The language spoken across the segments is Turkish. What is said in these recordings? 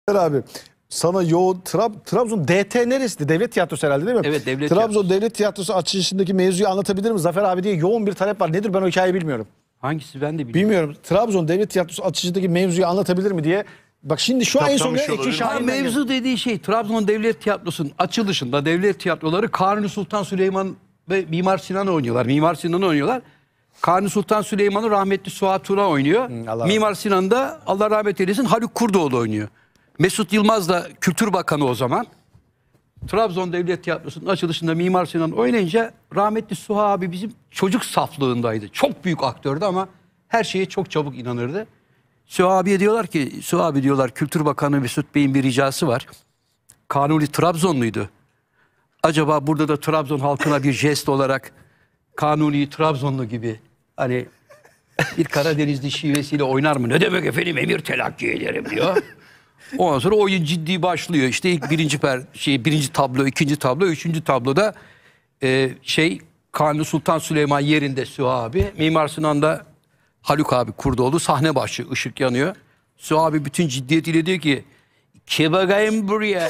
Abi sana yoğun Trabzon DT neresi? Devlet Tiyatrosu herhalde değil mi? Evet, Devlet Trabzon Tiyatrosu. Devlet Tiyatrosu açılışındaki mevzuyu anlatabilir mi Zafer abi diye yoğun bir talep var. Nedir ben o hikayeyi bilmiyorum. Hangisi ben de bilmiyorum. Bilmiyorum. Trabzon Devlet Tiyatrosu açılışındaki mevzuyu anlatabilir mi diye. Bak şimdi şu an en son Kaptanmış olabilir. Mevzu dediği şey Trabzon Devlet Tiyatrosu'nun açılışında devlet tiyatroları Kanuni Sultan Süleyman ve Mimar Sinan oynuyorlar. Mimar Sinan'ı oynuyorlar. Kanuni Sultan Süleyman'ı rahmetli Suat Tuna oynuyor. Mimar Sinan da Allah rahmet eylesin Haluk Kurdoğlu oynuyor. Mesut Yılmaz da Kültür Bakanı o zaman. Trabzon Devlet Tiyatrosu'nun açılışında Mimar Sinan oynayınca rahmetli Suha abi bizim çocuk saflığındaydı. Çok büyük aktördü ama her şeye çok çabuk inanırdı. Suha abiye diyorlar ki, Suha abi diyorlar Kültür Bakanı Mesut Bey'in bir ricası var. Kanuni Trabzonluydu. Acaba burada da Trabzon halkına bir jest olarak Kanuni Trabzonlu gibi hani bir Karadenizli şivesiyle oynar mı? Ne demek efendim emir telakki ederim diyor. Ondan sonra oyun ciddi başlıyor. İşte ilk birinci tablo, ikinci tablo, üçüncü tabloda Kanuni Sultan Süleyman yerinde Suha abi. Mimar Sinan'da Haluk abi Kurdoğlu sahne başı ışık yanıyor. Suha abi bütün ciddiyetiyle diyor ki "Ke bakayım buraya."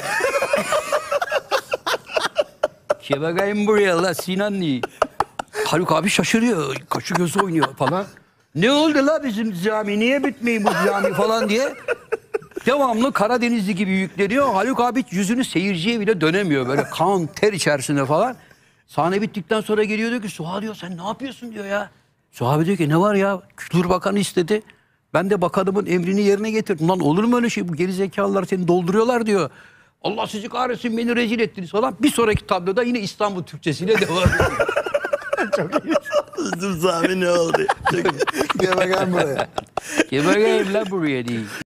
"Ke bakayım buraya la Sinanlı." Haluk abi şaşırıyor. Kaşı gözü oynuyor falan. "Ne oldu la bizim cami? Niye bitmiyor bu cami?" falan diye. Devamlı Karadenizli gibi yükleniyor. Haluk abi yüzünü seyirciye bile dönemiyor. Böyle kan, ter içerisinde falan. Sahne bittikten sonra geliyor diyor ki Suha diyor sen ne yapıyorsun diyor ya. Suha abi diyor ki ne var ya Kültür Bakanı istedi. Ben de bakanımın emrini yerine getirdim. Lan olur mu öyle şey bu gerizekalılar seni dolduruyorlar diyor. Allah sizi kahretsin beni rezil ettiniz falan. Bir sonraki tabloda yine İstanbul Türkçesiyle devam ediyor. Çok iyi. Dur Sami ne oldu? Gel bakalım buraya. Ke bakayım la buraya değil.